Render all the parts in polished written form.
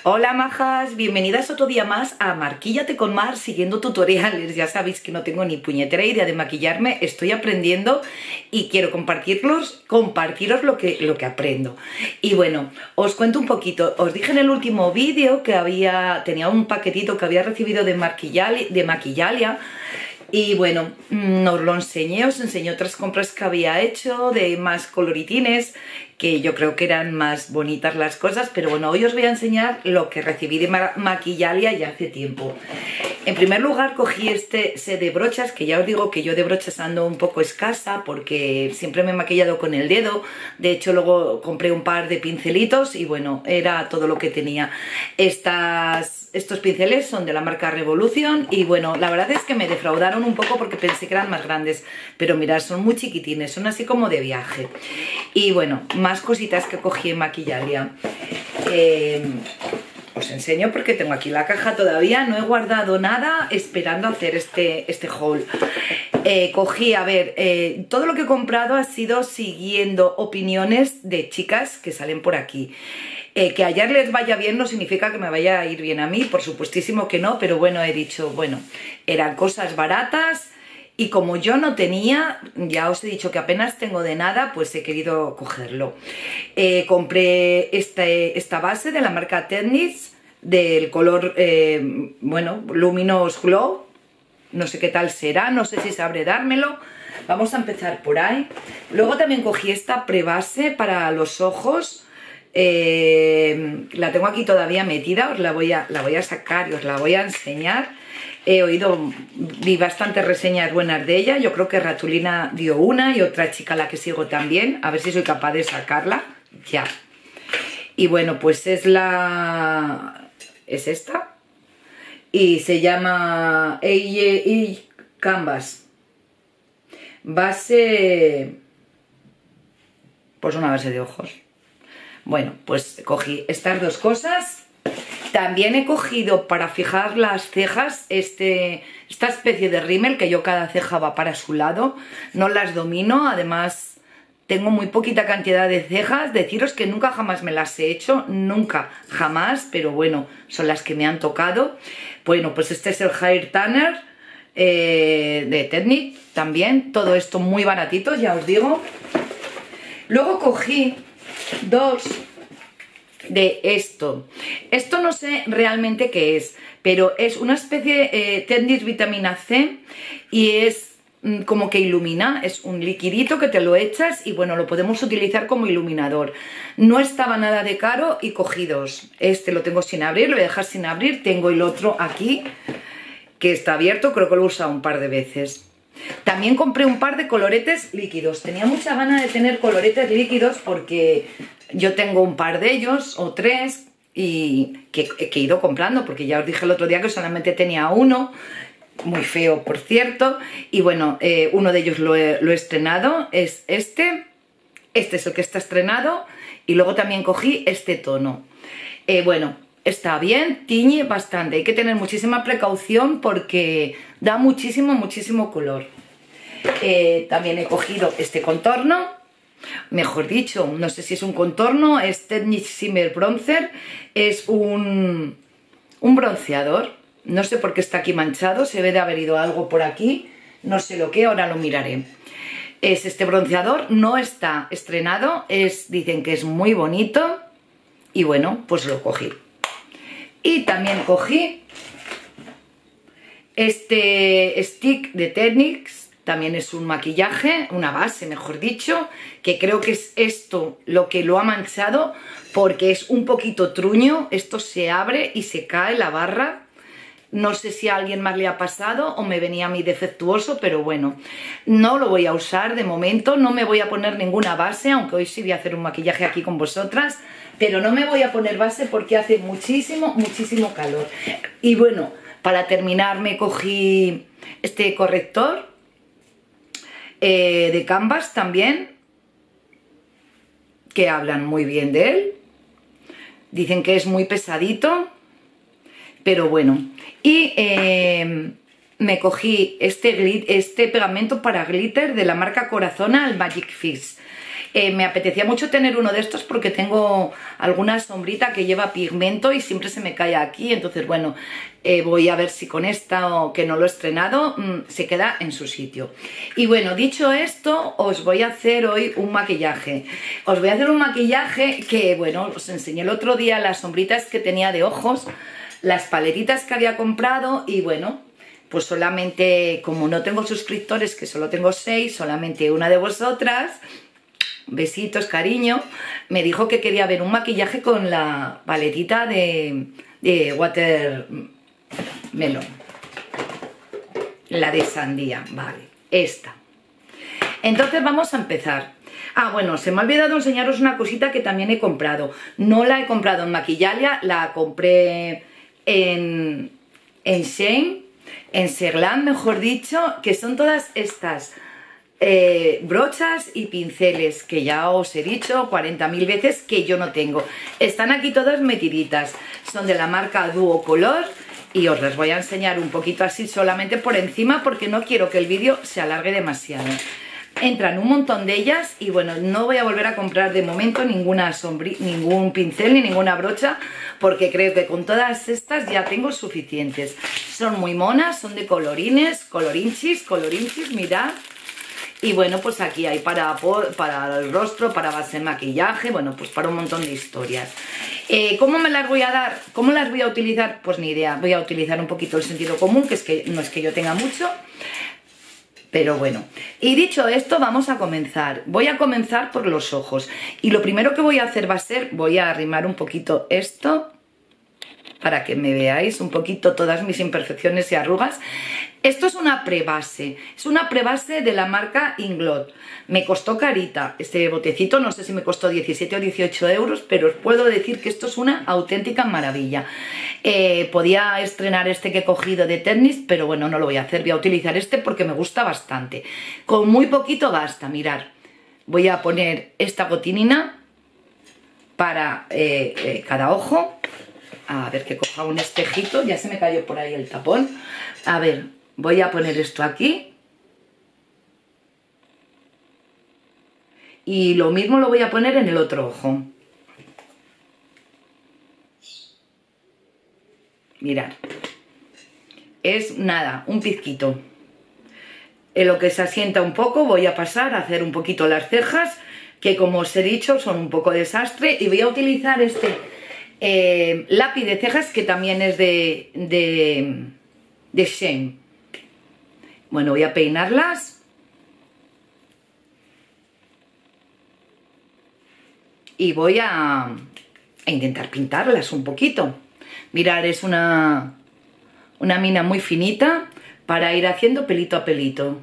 Hola majas, bienvenidas otro día más a Maquíllate con Mar siguiendo tutoriales. Ya sabéis que no tengo ni puñetera idea de maquillarme, estoy aprendiendo y quiero compartiros lo que aprendo. Y bueno, os cuento un poquito. Os dije en el último vídeo que tenía un paquetito que había recibido de Maquillalia. Y bueno, os enseñé otras compras que había hecho de más coloritines, que yo creo que eran más bonitas las cosas, pero bueno, hoy os voy a enseñar lo que recibí de Maquillalia ya hace tiempo. En primer lugar cogí este set de brochas, que ya os digo que yo de brochas ando un poco escasa porque siempre me he maquillado con el dedo. De hecho luego compré un par de pincelitos y bueno, era todo lo que tenía. Estos pinceles son de la marca Revolution y bueno, la verdad es que me defraudaron un poco porque pensé que eran más grandes, pero mirad, son muy chiquitines, son así como de viaje. Y bueno, más cositas que cogí en Maquillalia. Os enseño porque tengo aquí la caja todavía, no he guardado nada esperando hacer este haul. Cogí, a ver, todo lo que he comprado ha sido siguiendo opiniones de chicas que salen por aquí. Que ayer les vaya bien no significa que me vaya a ir bien a mí, por supuestísimo que no, pero bueno, he dicho, bueno, eran cosas baratas y como yo no tenía, ya os he dicho que apenas tengo de nada, pues he querido cogerlo. Compré esta base de la marca Technics, del color, bueno, Luminous Glow, no sé qué tal será, no sé si sabré dármelo. Vamos a empezar por ahí. Luego también cogí esta prebase para los ojos. La tengo aquí todavía metida, la voy a sacar y os la voy a enseñar. Vi bastantes reseñas buenas de ella. Yo creo que Ratulina dio una y otra chica a la que sigo también. A ver si soy capaz de sacarla ya. Y bueno, pues es esta y se llama AE Canvas. Base, pues una base de ojos. Bueno, pues cogí estas dos cosas. También he cogido para fijar las cejas esta especie de rímel, que yo cada ceja va para su lado. No las domino, además tengo muy poquita cantidad de cejas. Deciros que nunca jamás me las he hecho, nunca jamás, pero bueno, son las que me han tocado. Bueno, pues este es el Hair Tanner de Technics también. Todo esto muy baratito, ya os digo. Luego cogí dos de esto. Esto no sé realmente qué es, pero es una especie de Technics vitamina C y es como que ilumina, es un liquidito que te lo echas y bueno, lo podemos utilizar como iluminador. No estaba nada de caro y cogí dos. Este lo tengo sin abrir, lo voy a dejar sin abrir. Tengo el otro aquí que está abierto, creo que lo he usado un par de veces. También compré un par de coloretes líquidos. Tenía mucha gana de tener coloretes líquidos porque yo tengo un par de ellos o tres y que he ido comprando porque ya os dije el otro día que solamente tenía uno, muy feo por cierto, y bueno, uno de ellos lo he estrenado, es este es el que está estrenado y luego también cogí este tono. Bueno, está bien, tiñe bastante, hay que tener muchísima precaución porque da muchísimo color. También he cogido este contorno, mejor dicho, no sé si es un contorno, es Technics Shimmer Bronzer, es un bronceador, no sé por qué está aquí manchado, se ve de haber ido algo por aquí, no sé lo que, ahora lo miraré. Es este bronceador, no está estrenado, dicen que es muy bonito y bueno, pues lo cogí. Y también cogí este stick de Technics, también es un maquillaje, una base mejor dicho, que creo que es esto lo que lo ha manchado porque es un poquito truño, esto se abre y se cae la barra. No sé si a alguien más le ha pasado o me venía a mí defectuoso, pero bueno, no lo voy a usar de momento, no me voy a poner ninguna base, aunque hoy sí voy a hacer un maquillaje aquí con vosotras, pero no me voy a poner base porque hace muchísimo calor. Y bueno, para terminar me cogí este corrector de Canvas también, que hablan muy bien de él, dicen que es muy pesadito, pero bueno. Y me cogí este pegamento para glitter de la marca Corazona, el Magic Fish. Me apetecía mucho tener uno de estos porque tengo alguna sombrita que lleva pigmento y siempre se me cae aquí, entonces bueno, voy a ver si con esta, o que no lo he estrenado, se queda en su sitio. Y bueno, dicho esto, os voy a hacer hoy un maquillaje. Os voy a hacer un maquillaje que, bueno, os enseñé el otro día las sombritas que tenía de ojos, las paletitas que había comprado y bueno, pues solamente, como no tengo suscriptores, que solo tengo 6, solamente una de vosotras, besitos, cariño, me dijo que quería ver un maquillaje con la paletita de Watermelon, la de sandía, vale, esta. Entonces vamos a empezar. Ah, bueno, se me ha olvidado enseñaros una cosita que también he comprado. No la he comprado en Maquillalia, la compré en Shein, en Serlan, mejor dicho, que son todas estas brochas y pinceles que ya os he dicho 40.000 veces que yo no tengo. Están aquí todas metiditas, son de la marca Duo Color y os las voy a enseñar un poquito así solamente por encima porque no quiero que el vídeo se alargue demasiado. Entran un montón de ellas y bueno, no voy a volver a comprar de momento ningún pincel ni ninguna brocha porque creo que con todas estas ya tengo suficientes. Son muy monas, son de colorines, colorinchis, mirad. Y bueno, pues aquí hay para el rostro, para base de maquillaje, bueno, pues para un montón de historias. ¿Cómo me las voy a dar? ¿Cómo las voy a utilizar? Pues ni idea, voy a utilizar un poquito el sentido común, que es que no es que yo tenga mucho. Pero bueno, y dicho esto, vamos a comenzar. Voy a comenzar por los ojos. Y lo primero que voy a hacer va a ser, voy a arrimar un poquito esto, para que me veáis un poquito todas mis imperfecciones y arrugas. Esto es una prebase, es una prebase de la marca Inglot. Me costó carita este botecito, no sé si me costó 17 o 18 euros, pero os puedo decir que esto es una auténtica maravilla. Podía estrenar este que he cogido de Tennis, pero bueno, no lo voy a hacer, voy a utilizar este porque me gusta bastante. Con muy poquito basta, mirar. Voy a poner esta gotinina para cada ojo. A ver, que coja un espejito, ya se me cayó por ahí el tapón. A ver, voy a poner esto aquí. Y lo mismo lo voy a poner en el otro ojo. Mirad. Es nada, un pizquito. En lo que se asienta un poco voy a pasar a hacer un poquito las cejas, que como os he dicho son un poco desastre. Y voy a utilizar este lápiz de cejas que también es de Shein. Bueno, voy a peinarlas y voy a intentar pintarlas un poquito. Mirad, es una mina muy finita para ir haciendo pelito a pelito.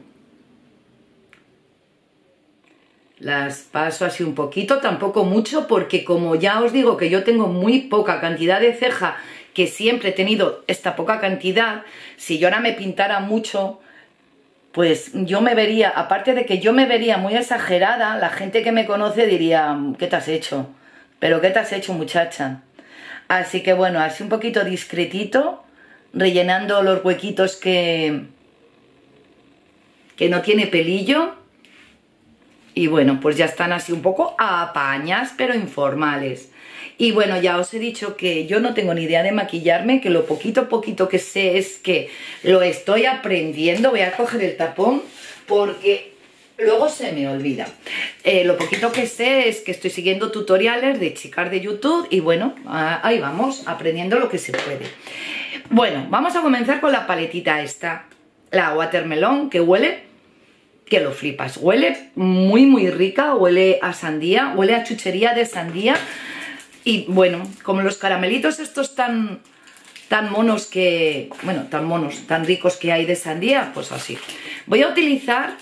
Las paso así un poquito, tampoco mucho, porque como ya os digo que yo tengo muy poca cantidad de ceja, que siempre he tenido esta poca cantidad, si yo ahora me pintara mucho, pues yo me vería, aparte de que yo me vería muy exagerada, la gente que me conoce diría, ¿qué te has hecho? ¿Pero qué te has hecho, muchacha? Así que bueno, así un poquito discretito, rellenando los huequitos que no tiene pelillo. Y bueno, pues ya están así un poco apañas, pero informales. Y bueno, ya os he dicho que yo no tengo ni idea de maquillarme, que lo poquito que sé es que lo estoy aprendiendo. Voy a coger el tapón porque luego se me olvida. Lo poquito que sé es que estoy siguiendo tutoriales de chicas de YouTube y bueno, ahí vamos, aprendiendo lo que se puede. Bueno, vamos a comenzar con la paletita esta, la Watermelon, que huele que lo flipas. Huele muy rica, huele a sandía, huele a chuchería de sandía. Y bueno, como los caramelitos estos tan monos que... Bueno, tan monos, tan ricos que hay de sandía, pues así. Voy a utilizar...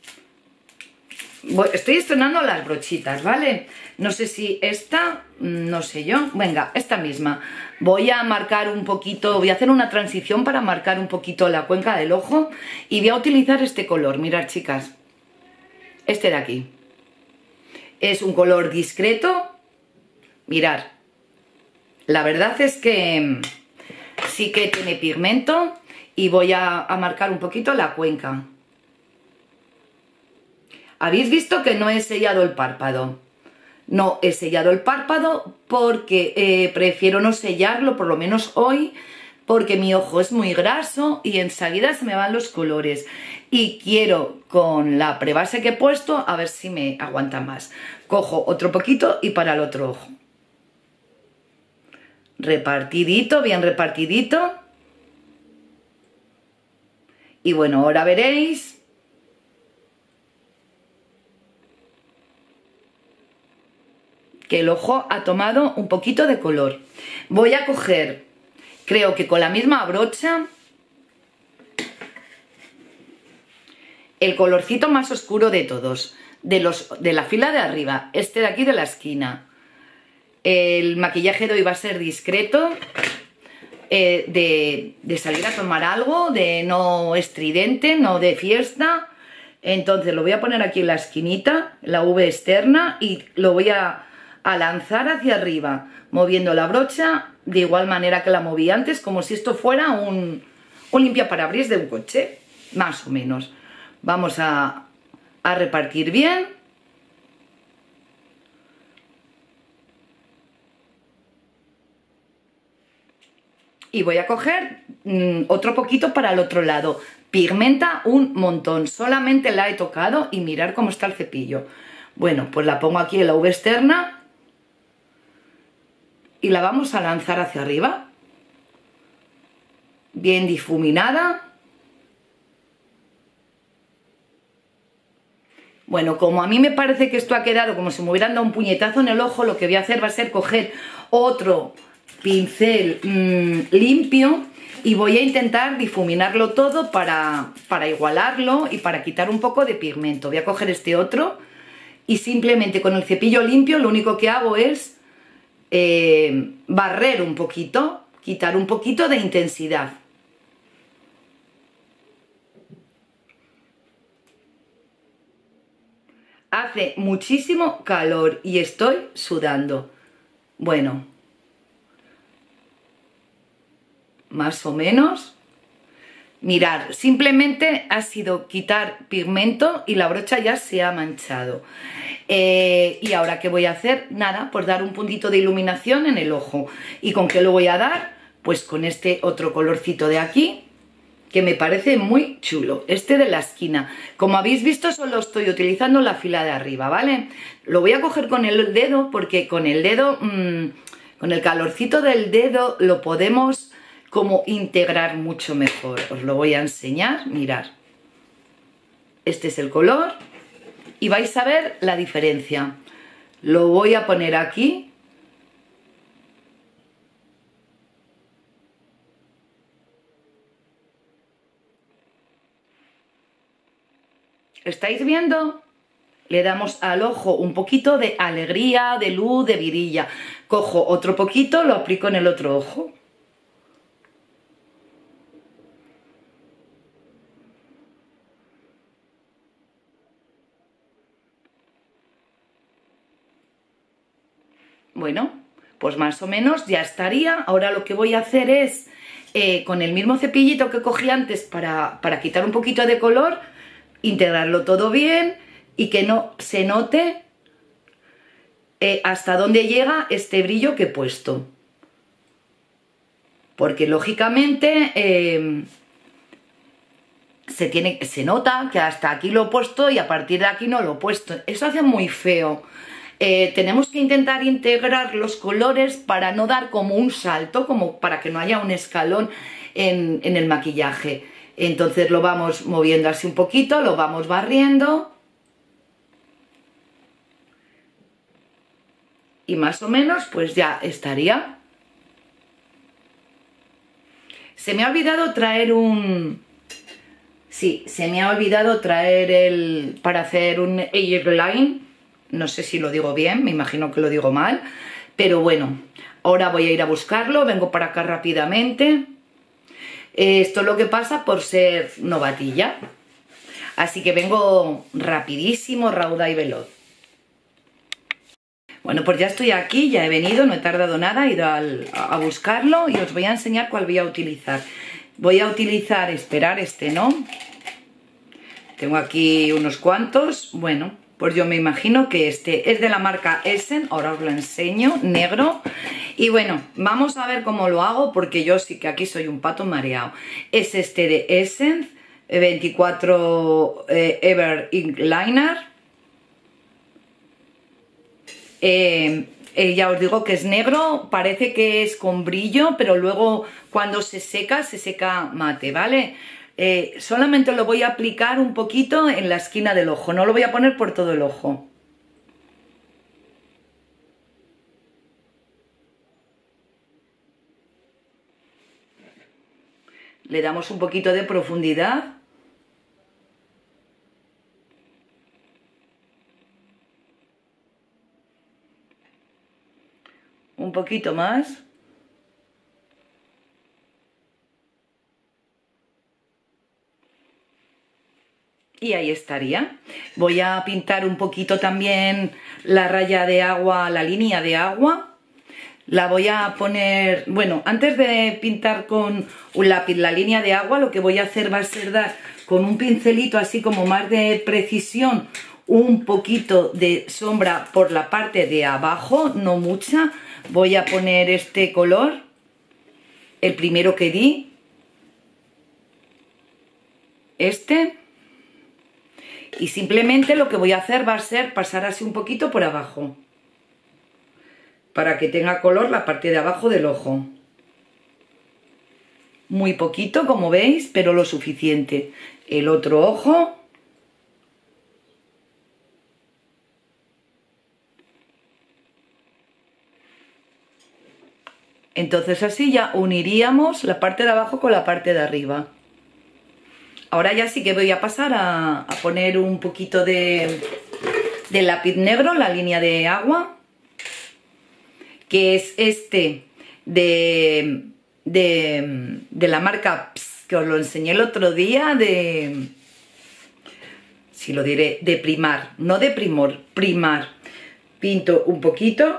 Estoy estrenando las brochitas, ¿vale? No sé si esta, no sé yo. Venga, esta misma. Voy a marcar un poquito, voy a hacer una transición para marcar un poquito la cuenca del ojo. Y voy a utilizar este color, mirad chicas. Este de aquí. Es un color discreto. Mirad. La verdad es que sí que tiene pigmento. Y voy a marcar un poquito la cuenca. Habéis visto que no he sellado el párpado. No he sellado el párpado porque prefiero no sellarlo, por lo menos hoy, porque mi ojo es muy graso y enseguida se me van los colores. Y quiero, con la prebase que he puesto, a ver si me aguanta más. Cojo otro poquito y para el otro ojo. Repartidito, bien repartidito. Y bueno, ahora veréis que el ojo ha tomado un poquito de color. Voy a coger, creo que con la misma brocha, el colorcito más oscuro de todos, de la fila de arriba, este de aquí de la esquina. El maquillaje de hoy va a ser discreto, de salir a tomar algo, de no estridente, no de fiesta. Entonces lo voy a poner aquí en la esquinita, la V externa, y lo voy a lanzar hacia arriba, moviendo la brocha de igual manera que la moví antes, como si esto fuera un limpiaparabrisas de un coche, más o menos. Vamos a repartir bien. Y voy a coger otro poquito para el otro lado. Pigmenta un montón, solamente la he tocado y mirar cómo está el cepillo. Bueno, pues la pongo aquí en la V externa y la vamos a lanzar hacia arriba. Bien difuminada. Bueno, como a mí me parece que esto ha quedado como si me hubieran dado un puñetazo en el ojo, lo que voy a hacer va a ser coger otro pincel limpio y voy a intentar difuminarlo todo para igualarlo y para quitar un poco de pigmento. Voy a coger este otro y simplemente con el cepillo limpio lo único que hago es barrer un poquito, quitar un poquito de intensidad. Hace muchísimo calor y estoy sudando. Bueno, más o menos. Mirad, simplemente ha sido quitar pigmento y la brocha ya se ha manchado. Y ahora, ¿qué voy a hacer? Nada, pues dar un puntito de iluminación en el ojo. ¿Y con qué lo voy a dar? Pues con este otro colorcito de aquí, que me parece muy chulo, este de la esquina. Como habéis visto, solo estoy utilizando la fila de arriba, ¿vale? Lo voy a coger con el dedo, porque con el dedo, con el calorcito del dedo, lo podemos como integrar mucho mejor. Os lo voy a enseñar, mirad. Este es el color y vais a ver la diferencia. Lo voy a poner aquí. ¿Estáis viendo? Le damos al ojo un poquito de alegría, de luz, de vidilla. Cojo otro poquito, lo aplico en el otro ojo. Bueno, pues más o menos ya estaría. Ahora lo que voy a hacer es, con el mismo cepillito que cogí antes para quitar un poquito de color, integrarlo todo bien y que no se note hasta dónde llega este brillo que he puesto. Porque lógicamente se nota que hasta aquí lo he puesto y a partir de aquí no lo he puesto. Eso hace muy feo. Tenemos que intentar integrar los colores para no dar como un salto, como para que no haya un escalón en el maquillaje. Entonces lo vamos moviendo así un poquito, lo vamos barriendo. Y más o menos pues ya estaría. Se me ha olvidado traer un... Sí, se me ha olvidado traer para hacer un eyeliner. No sé si lo digo bien, me imagino que lo digo mal. Pero bueno, ahora voy a ir a buscarlo, vengo para acá rápidamente. Esto es lo que pasa por ser novatilla. Así que vengo rapidísimo, rauda y veloz. Bueno, pues ya estoy aquí, ya he venido, no he tardado nada, he ido a buscarlo y os voy a enseñar cuál voy a utilizar. Voy a utilizar, esperar, este no. Tengo aquí unos cuantos. Bueno, pues yo me imagino que este es de la marca Essen. Ahora os lo enseño, negro. Y bueno, vamos a ver cómo lo hago, porque yo sí que aquí soy un pato mareado. Es este de Essen, 24 Ever Ink Liner. Ya os digo que es negro, parece que es con brillo, pero luego cuando se seca mate, ¿vale? Solamente lo voy a aplicar un poquito en la esquina del ojo, no lo voy a poner por todo el ojo. Le damos un poquito de profundidad. Un poquito más. Y ahí estaría. Voy a pintar un poquito también la raya de agua, la línea de agua. La voy a poner, bueno, antes de pintar con un lápiz la línea de agua, lo que voy a hacer va a ser dar con un pincelito así como más de precisión un poquito de sombra por la parte de abajo, no mucha. Voy a poner este color, el primero que di, este. Y simplemente lo que voy a hacer va a ser pasar así un poquito por abajo, para que tenga color la parte de abajo del ojo. Muy poquito, como veis, pero lo suficiente. El otro ojo. Entonces así ya uniríamos la parte de abajo con la parte de arriba. Ahora ya sí que voy a pasar a poner un poquito de lápiz negro, la línea de agua, que es este de la marca Ps, que os lo enseñé el otro día, si lo diré, de Primar, no de Primor, Primar. Pinto un poquito.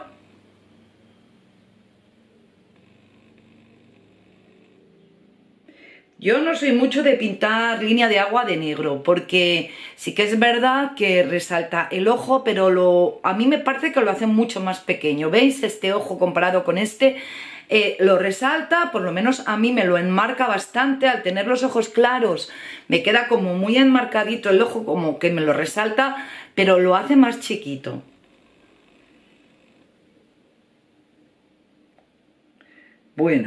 Yo no soy mucho de pintar línea de agua de negro, porque sí que es verdad que resalta el ojo, pero a mí me parece que lo hace mucho más pequeño. ¿Veis? Este ojo comparado con este lo resalta, por lo menos a mí me lo enmarca bastante. Al tener los ojos claros me queda como muy enmarcadito el ojo, como que me lo resalta, pero lo hace más chiquito. Bueno.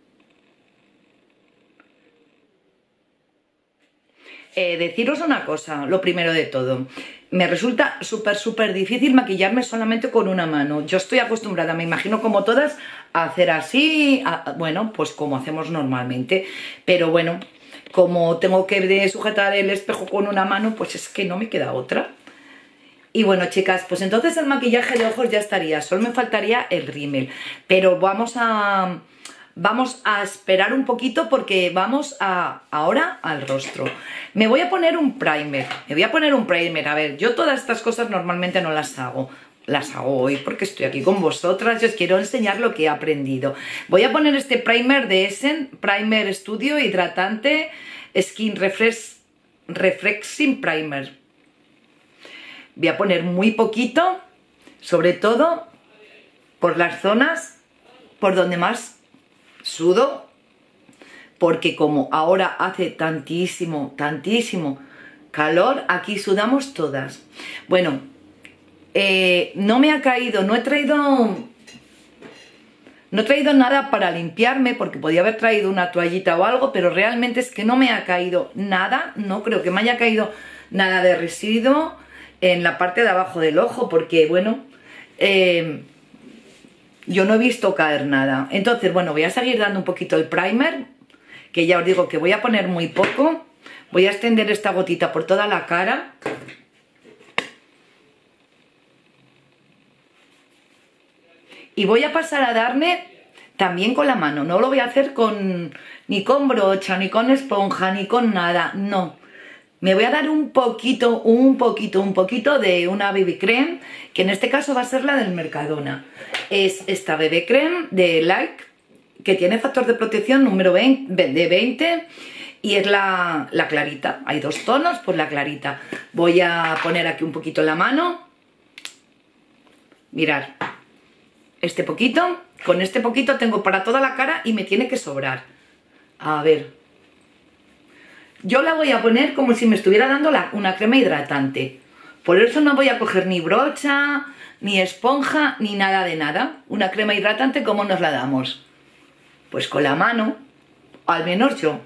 Deciros una cosa, lo primero de todo. Me resulta súper difícil maquillarme solamente con una mano. Yo estoy acostumbrada, me imagino como todas, a hacer así, bueno, pues como hacemos normalmente. Pero bueno, como tengo que sujetar el espejo con una mano, pues es que no me queda otra. Y bueno, chicas, pues entonces el maquillaje de ojos ya estaría. Solo me faltaría el rímel. Pero vamos a esperar un poquito porque vamos ahora al rostro. Me voy a poner un primer. A ver, yo todas estas cosas normalmente no las hago. Las hago hoy porque estoy aquí con vosotras y os quiero enseñar lo que he aprendido. Voy a poner este primer de Essen, Primer Studio Hidratante Skin Refreshing Primer. Voy a poner muy poquito, sobre todo por las zonas por donde más sudo, porque como ahora hace tantísimo calor, aquí sudamos todas. Bueno, no me ha caído, no he traído nada para limpiarme, porque podía haber traído una toallita o algo, pero realmente es que no me ha caído nada, no creo que me haya caído nada de residuo en la parte de abajo del ojo, porque bueno, yo no he visto caer nada. Entonces, bueno, voy a seguir dando un poquito el primer, que ya os digo que voy a poner muy poco. Voy a extender esta gotita por toda la cara. Y voy a pasar a darme también con la mano. No lo voy a hacer ni con brocha, ni con esponja, ni con nada, no. Me voy a dar un poquito de una BB Cream, que en este caso va a ser la del Mercadona. Es esta BB Cream de Like, que tiene factor de protección número 20, y es la clarita. Hay dos tonos, pues la clarita. Voy a poner aquí un poquito la mano. Mirad, este poquito, con este poquito tengo para toda la cara y me tiene que sobrar. A ver, yo la voy a poner como si me estuviera dando una crema hidratante. Por eso no voy a coger ni brocha, ni esponja, ni nada de nada. Una crema hidratante, ¿cómo nos la damos? Pues con la mano, al menos yo.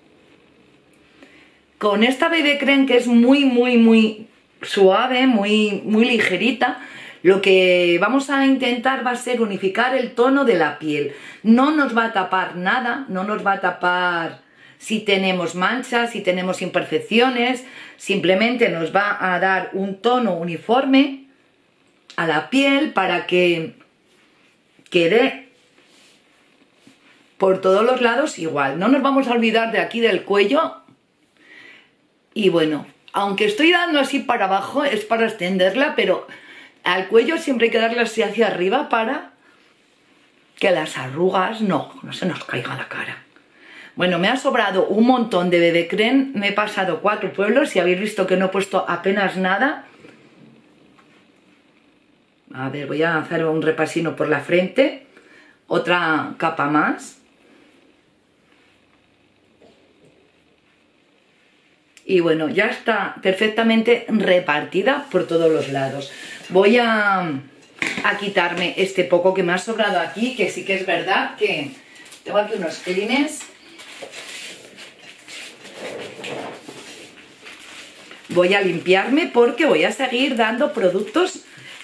Con esta BB Creme que es muy suave, muy ligerita, lo que vamos a intentar va a ser unificar el tono de la piel. No nos va a tapar nada, no nos va a tapar si tenemos manchas, si tenemos imperfecciones, simplemente nos va a dar un tono uniforme a la piel para que quede por todos los lados igual. No nos vamos a olvidar de aquí del cuello. Y bueno, aunque estoy dando así para abajo, es para extenderla, pero al cuello siempre hay que darle así hacia arriba para que las arrugas no se nos caiga la cara. Bueno, me ha sobrado un montón de BB Creme, me he pasado 4 pueblos y habéis visto que no he puesto apenas nada. A ver, voy a hacer un repasino por la frente, otra capa más. Y bueno, ya está perfectamente repartida por todos los lados. Voy a quitarme este poco que me ha sobrado aquí, que sí que es verdad que tengo aquí unos clines. Voy a limpiarme porque voy a seguir dando productos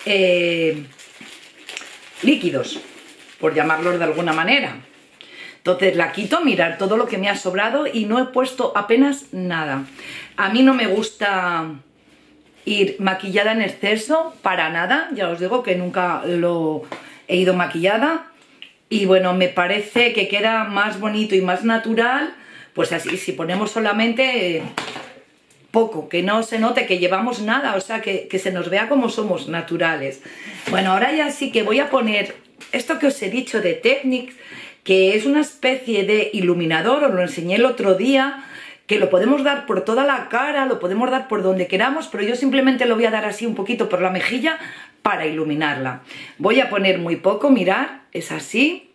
líquidos, por llamarlos de alguna manera. Entonces la quito, mirad todo lo que me ha sobrado y no he puesto apenas nada. A mí no me gusta ir maquillada en exceso, para nada. Ya os digo que nunca lo he ido maquillada. Y bueno, me parece que queda más bonito y más natural, pues así, si ponemos solamente poco, que no se note que llevamos nada, o sea, que se nos vea como somos naturales. Bueno, ahora ya sí que voy a poner esto que os he dicho de Technics, que es una especie de iluminador, os lo enseñé el otro día, que lo podemos dar por toda la cara, lo podemos dar por donde queramos, pero yo simplemente lo voy a dar así un poquito por la mejilla para iluminarla. Voy a poner muy poco, mirad, es así.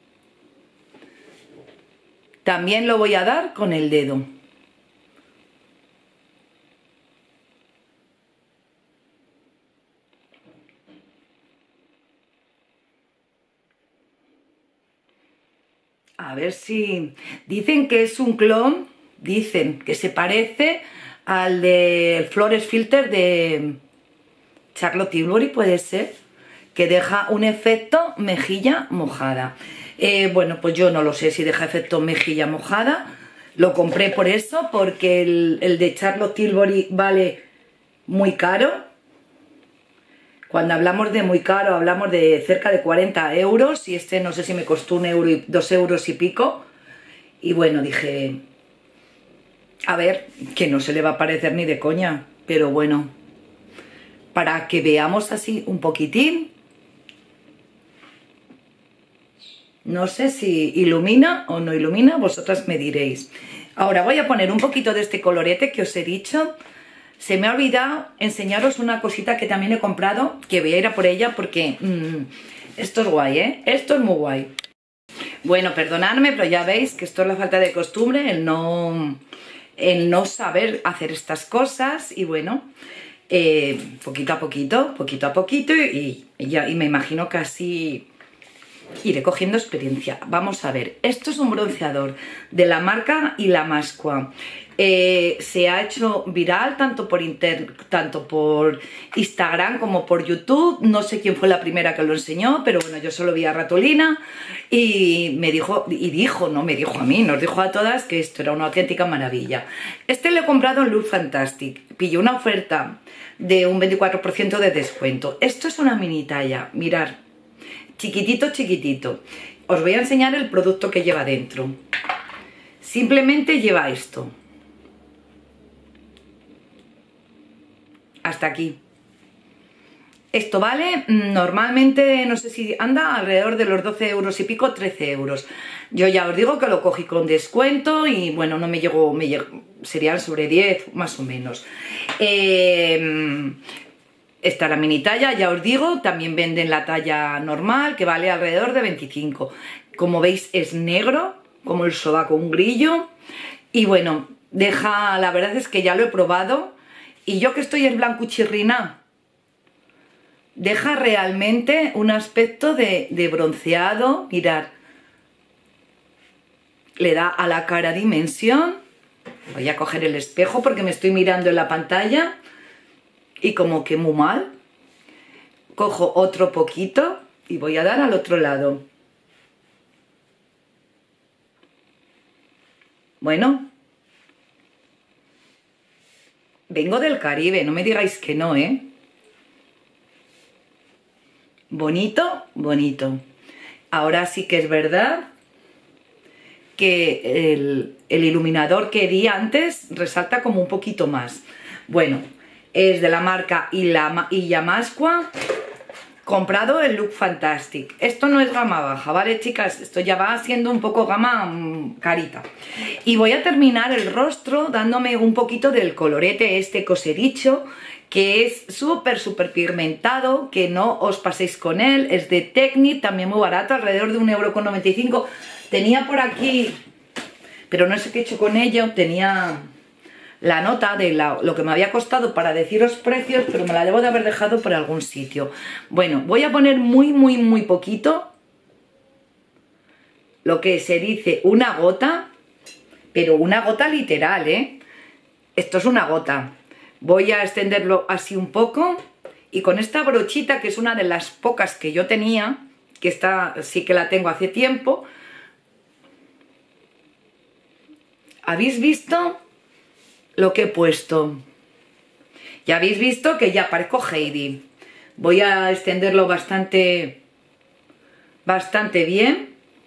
También lo voy a dar con el dedo. A ver si... Dicen que es un clon, dicen que se parece al del Flores Filter de Charlotte Tilbury, puede ser, que deja un efecto mejilla mojada. Bueno, pues yo no lo sé si deja efecto mejilla mojada. Lo compré por eso, porque el de Charlotte Tilbury vale muy caro. Cuando hablamos de muy caro, hablamos de cerca de 40 euros y este no sé si me costó 1 euro y 2 euros y pico. Y bueno, dije, a ver, que no se le va a parecer ni de coña, pero bueno, para que veamos así un poquitín. No sé si ilumina o no ilumina, vosotras me diréis. Ahora voy a poner un poquito de este colorete que os he dicho. Se me ha olvidado enseñaros una cosita que también he comprado, que voy a ir a por ella porque esto es guay, ¿eh? Esto es muy guay. Bueno, perdonadme, pero ya veis que esto es la falta de costumbre, el no saber hacer estas cosas y bueno, poquito a poquito y me imagino que así iré cogiendo experiencia. Vamos a ver, esto es un bronceador de la marca Illamasqua. Se ha hecho viral tanto por Instagram como por YouTube. No sé quién fue la primera que lo enseñó, pero bueno, yo solo vi a Ratolina y me dijo, no me dijo a mí, nos dijo a todas que esto era una auténtica maravilla. Este lo he comprado en Look Fantastic, pillé una oferta de un 24% de descuento. Esto es una mini talla, mirad, chiquitito. Os voy a enseñar el producto que lleva dentro. Simplemente lleva esto. Hasta aquí. Esto vale, normalmente, no sé si anda alrededor de los 12 euros y pico, 13 euros. Yo ya os digo que lo cogí con descuento y bueno, no me llegó, serían sobre 10 más o menos. Esta la mini talla, ya os digo, también venden la talla normal que vale alrededor de 25. Como veis es negro, como el sobaco, un grillo. Y bueno, la verdad es que ya lo he probado y yo que estoy en blanco chirrina, deja realmente un aspecto de bronceado. Mirad, le da a la cara dimensión. Voy a coger el espejo porque me estoy mirando en la pantalla y como que muy mal. Cojo otro poquito y voy a dar al otro lado. Bueno, vengo del Caribe, no me digáis que no, ¿eh? Bonito, bonito. Ahora sí que es verdad que el iluminador que di antes resalta como un poquito más. Bueno, es de la marca Illamasqua. Comprado el Look Fantastic. Esto no es gama baja, ¿vale, chicas? Esto ya va siendo un poco gama carita. Y voy a terminar el rostro dándome un poquito del colorete este que os he dicho, que es súper pigmentado, que no os paséis con él. Es de Technic, también muy barato, alrededor de 1,95 €. Tenía por aquí, pero no sé qué he hecho con ello, tenía la nota de lo que me había costado para deciros precios, pero me la debo de haber dejado por algún sitio. Bueno, voy a poner muy poquito, lo que se dice una gota, pero una gota literal, ¿eh? Esto es una gota. Voy a extenderlo así un poco y con esta brochita, que es una de las pocas que yo tenía, que esta sí que la tengo hace tiempo. ¿Habéis visto lo que he puesto? Ya habéis visto que ya parezco Heidi. Voy a extenderlo bastante bien.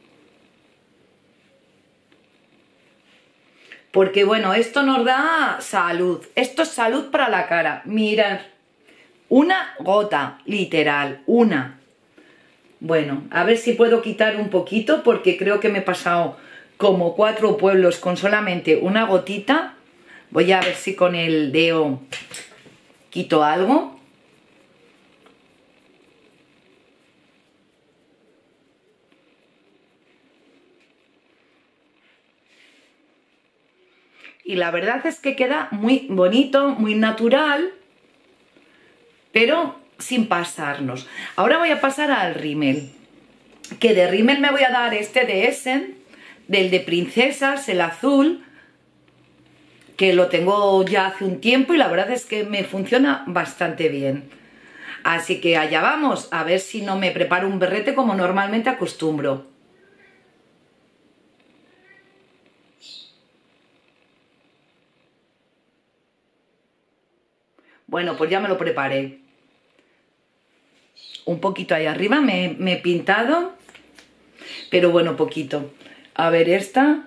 Porque bueno, esto nos da salud. Esto es salud para la cara. Mirad, una gota, literal, una. Bueno, a ver si puedo quitar un poquito porque creo que me he pasado como 4 pueblos con solamente una gotita. Voy a ver si con el dedo quito algo. Y la verdad es que queda muy bonito, muy natural, pero sin pasarnos. Ahora voy a pasar al rímel, que de rímel me voy a dar este de Essen, del de princesas, el azul, que lo tengo ya hace un tiempo y la verdad es que me funciona bastante bien. Así que allá vamos, a ver si no me preparo un berrete como normalmente acostumbro. Bueno, pues ya me lo preparé. Un poquito ahí arriba me he pintado, pero bueno, poquito. A ver esta.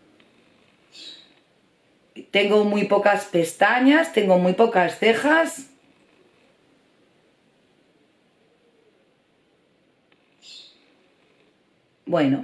Tengo muy pocas pestañas, tengo muy pocas cejas. Bueno,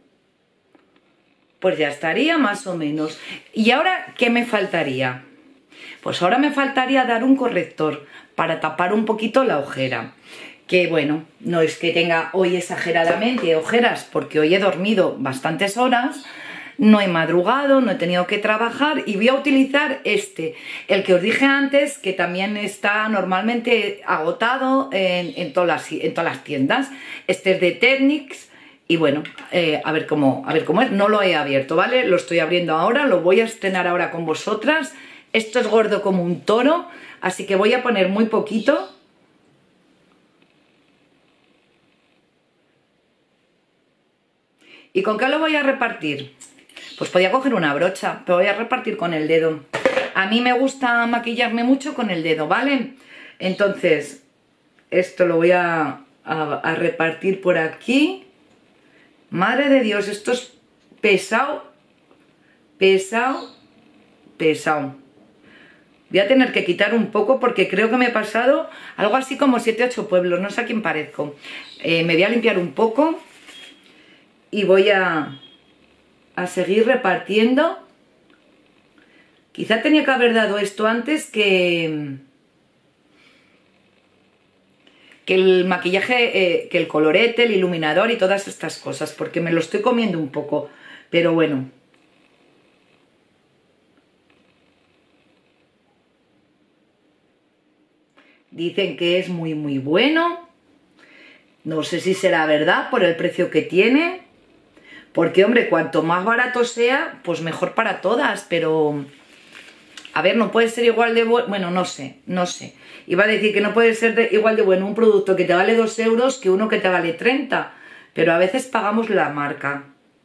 pues ya estaría más o menos. ¿Y ahora qué me faltaría? Pues ahora me faltaría dar un corrector para tapar un poquito la ojera. Que bueno, no es que tenga hoy exageradamente ojeras porque hoy he dormido bastantes horas, no he madrugado, no he tenido que trabajar y voy a utilizar el que os dije antes, que también está normalmente agotado en todas las tiendas. Este es de Technics y bueno, a ver cómo es. No lo he abierto, ¿vale? Lo estoy abriendo ahora, lo voy a estrenar ahora con vosotras. Esto es gordo como un toro, así que voy a poner muy poquito. ¿Y con qué lo voy a repartir? Pues podía coger una brocha, pero voy a repartir con el dedo. A mí me gusta maquillarme mucho con el dedo, ¿vale? Entonces, esto lo voy a repartir por aquí. Madre de Dios, esto es pesado. Voy a tener que quitar un poco porque creo que me he pasado algo así como 7-8 pueblos, no sé a quién parezco. Me voy a limpiar un poco y voy a seguir repartiendo. Quizá tenía que haber dado esto antes que el maquillaje, que el colorete, el iluminador y todas estas cosas, porque me lo estoy comiendo un poco, pero bueno. Dicen que es muy muy bueno, no sé si será verdad por el precio que tiene, porque hombre, cuanto más barato sea, pues mejor para todas, pero a ver, no puede ser igual de bueno, bueno, no sé. Iba a decir que no puede ser igual de bueno un producto que te vale 2 euros que uno que te vale 30, pero a veces pagamos la marca.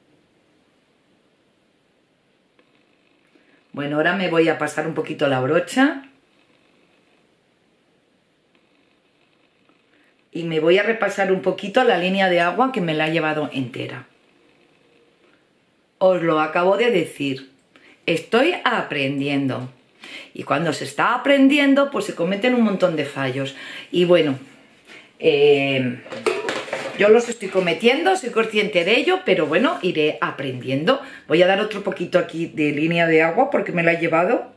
Bueno, ahora me voy a pasar un poquito la brocha. Y me voy a repasar un poquito la línea de agua que me la ha llevado entera. Os lo acabo de decir. Estoy aprendiendo. Y cuando se está aprendiendo, pues se cometen un montón de fallos. Y bueno, yo los estoy cometiendo, soy consciente de ello, pero bueno, iré aprendiendo. Voy a dar otro poquito aquí de línea de agua porque me la he llevado.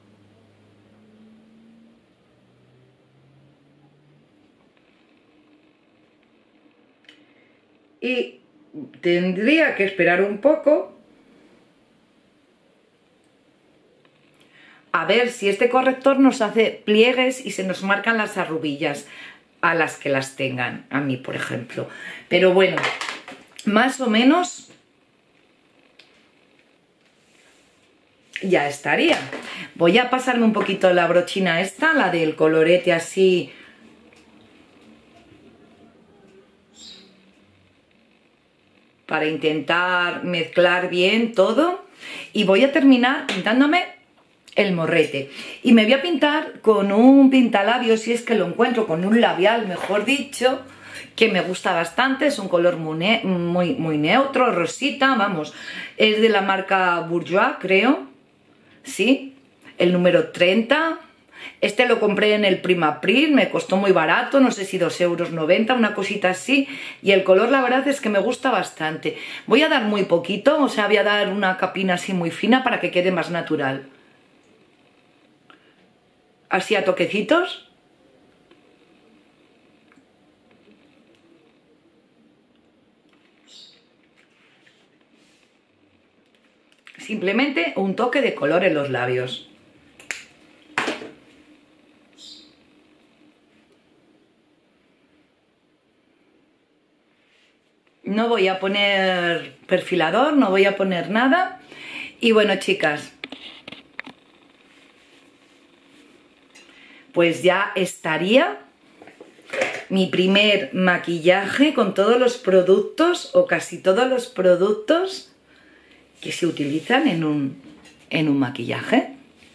Y tendría que esperar un poco a ver si este corrector nos hace pliegues y se nos marcan las arrubillas a las que las tengan, a mí por ejemplo. Pero bueno, más o menos ya estaría. Voy a pasarme un poquito la brochina esta, la del colorete así, para intentar mezclar bien todo. Y voy a terminar pintándome el morrete. Y me voy a pintar con un pintalabios, si es que lo encuentro, con un labial, mejor dicho, que me gusta bastante. Es un color muy neutro, rosita, vamos. Es de la marca Bourjois, creo. Sí, el número 30. Este lo compré en el Primapril, me costó muy barato, no sé si 2,90 €, una cosita así. Y el color la verdad es que me gusta bastante. Voy a dar muy poquito, o sea, voy a dar una capina así muy fina para que quede más natural. Así a toquecitos. Simplemente un toque de color en los labios. No voy a poner perfilador, no voy a poner nada. Y bueno, chicas, pues ya estaría mi primer maquillaje con todos los productos o casi todos los productos que se utilizan en un maquillaje.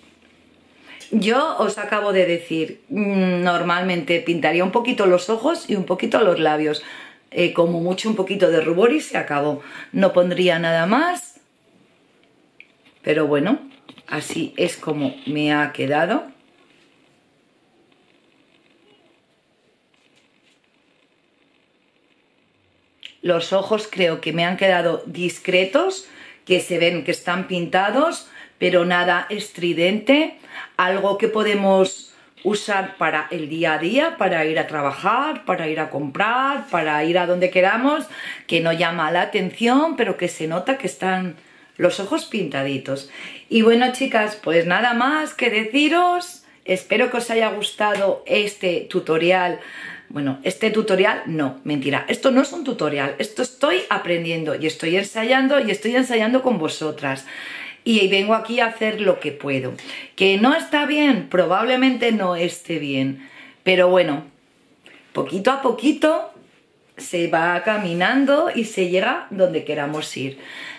Yo os acabo de decir, normalmente pintaría un poquito los ojos y un poquito los labios, como mucho un poquito de rubor y se acabó. No pondría nada más, pero bueno, así es como me ha quedado. Los ojos creo que me han quedado discretos, que se ven que están pintados, pero nada estridente, algo que podemos usar para el día a día, para ir a trabajar, para ir a comprar, para ir a donde queramos, que no llama la atención, pero que se nota que están los ojos pintaditos. Y bueno, chicas, pues nada más que deciros, espero que os haya gustado este tutorial. Bueno, este tutorial no, mentira, esto no es un tutorial, esto estoy aprendiendo y estoy ensayando con vosotras. Y vengo aquí a hacer lo que puedo. ¿Que no está bien? Probablemente no esté bien. Pero bueno, poquito a poquito se va caminando y se llega donde queramos ir.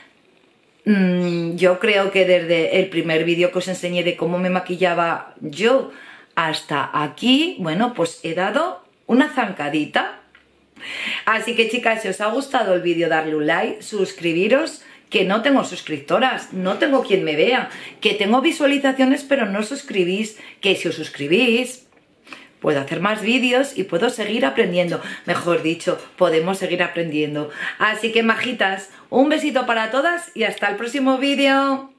Yo creo que desde el primer vídeo que os enseñé de cómo me maquillaba yo hasta aquí, bueno, pues he dado una zancadita. Así que chicas, si os ha gustado el vídeo, darle un like, suscribiros, que no tengo suscriptoras, no tengo quien me vea, que tengo visualizaciones pero no suscribís, que si os suscribís puedo hacer más vídeos y puedo seguir aprendiendo, mejor dicho, podemos seguir aprendiendo. Así que majitas, un besito para todas y hasta el próximo vídeo.